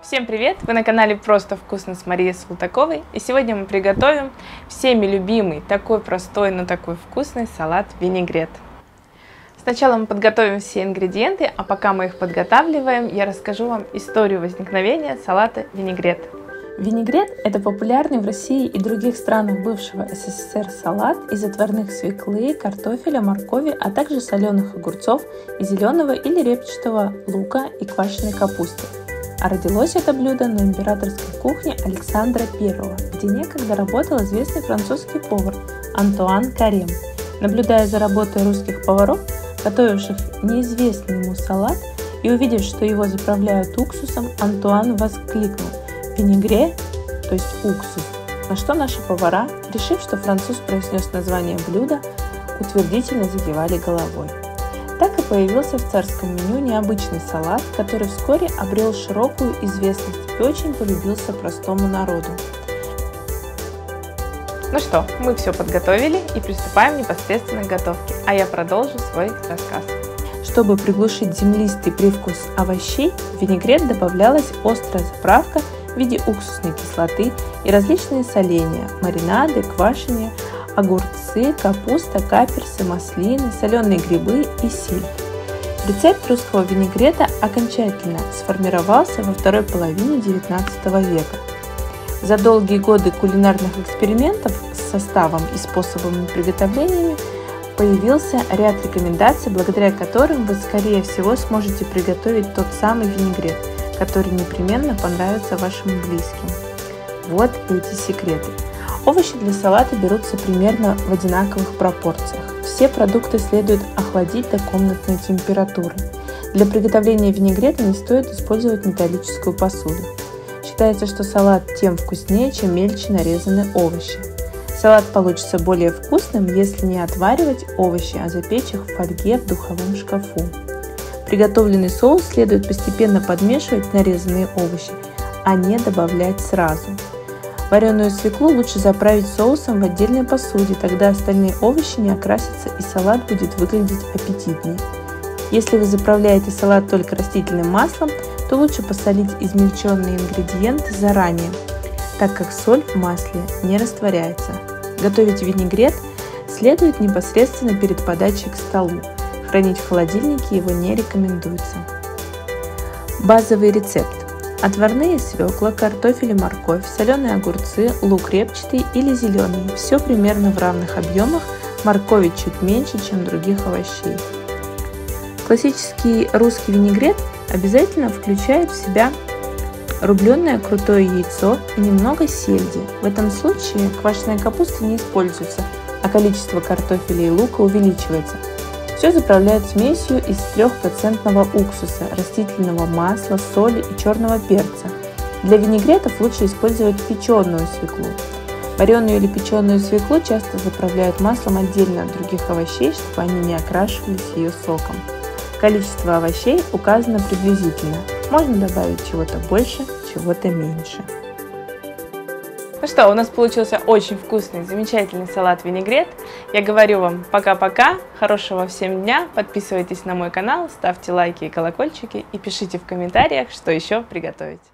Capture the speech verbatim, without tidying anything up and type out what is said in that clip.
Всем привет! Вы на канале Просто Вкусно с Марией Салтаковой, и сегодня мы приготовим всеми любимый, такой простой, но такой вкусный салат винегрет. Сначала мы подготовим все ингредиенты, а пока мы их подготавливаем, я расскажу вам историю возникновения салата винегрет. Винегрет – это популярный в России и других странах бывшего СССР салат из отварных свеклы, картофеля, моркови, а также соленых огурцов и зеленого или репчатого лука и квашеной капусты. А родилось это блюдо на императорской кухне Александра Первого, где некогда работал известный французский повар Антуан Карем. Наблюдая за работой русских поваров, готовивших неизвестный ему салат, и увидев, что его заправляют уксусом, Антуан воскликнул: «Винегре, то есть уксус», на что наши повара, решив, что француз произнес название блюда, утвердительно закивали головой. Так и появился в царском меню необычный салат, который вскоре обрел широкую известность и очень полюбился простому народу. Ну что, мы все подготовили и приступаем непосредственно к готовке, а я продолжу свой рассказ. Чтобы приглушить землистый привкус овощей, в винегрет добавлялась острая заправка в виде уксусной кислоты и различные соленья, маринады, квашения, огурцы, капуста, каперсы, маслины, соленые грибы и сельдь. Рецепт русского винегрета окончательно сформировался во второй половине девятнадцатого века. За долгие годы кулинарных экспериментов с составом и способами приготовления появился ряд рекомендаций, благодаря которым вы, скорее всего, сможете приготовить тот самый винегрет, который непременно понравится вашим близким. Вот эти секреты. Овощи для салата берутся примерно в одинаковых пропорциях. Все продукты следует охладить до комнатной температуры. Для приготовления винегрета не стоит использовать металлическую посуду. Считается, что салат тем вкуснее, чем мельче нарезаны овощи. Салат получится более вкусным, если не отваривать овощи, а запечь их в фольге в духовом шкафу. Приготовленный соус следует постепенно подмешивать в нарезанные овощи, а не добавлять сразу. Вареную свеклу лучше заправить соусом в отдельной посуде, тогда остальные овощи не окрасятся и салат будет выглядеть аппетитнее. Если вы заправляете салат только растительным маслом, то лучше посолить измельченные ингредиенты заранее, так как соль в масле не растворяется. Готовить винегрет следует непосредственно перед подачей к столу. Хранить в холодильнике его не рекомендуется. Базовый рецепт. Отварные свекла, картофель и морковь, соленые огурцы, лук репчатый или зеленый. Все примерно в равных объемах, моркови чуть меньше, чем других овощей. Классический русский винегрет обязательно включает в себя рубленное крутое яйцо и немного сельди. В этом случае квашеная капуста не используется, а количество картофеля и лука увеличивается. Все заправляют смесью из трёхпроцентного уксуса, растительного масла, соли и черного перца. Для винегретов лучше использовать печеную свеклу. Вареную или печеную свеклу часто заправляют маслом отдельно от других овощей, чтобы они не окрашивались ее соком. Количество овощей указано приблизительно. Можно добавить чего-то больше, чего-то меньше. Ну что, у нас получился очень вкусный, замечательный салат винегрет. Я говорю вам пока-пока, хорошего всем дня, подписывайтесь на мой канал, ставьте лайки и колокольчики и пишите в комментариях, что еще приготовить.